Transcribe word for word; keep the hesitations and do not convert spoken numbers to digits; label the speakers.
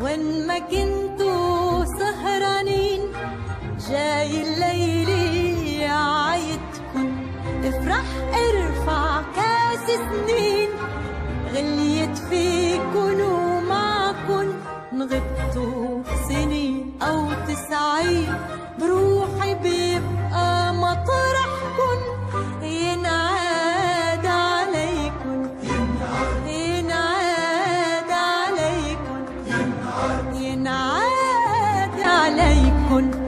Speaker 1: وين ما كنتوا سهرانين جاي الليل عايدكن، افرح ارفع كاس سنين غليت فيكن ومعكن، نغبتوا سنين أو تسعين بروحي بيبقى مطرحكن، ينعاد عليكن ينعاد عليكن ينعاد عليكن.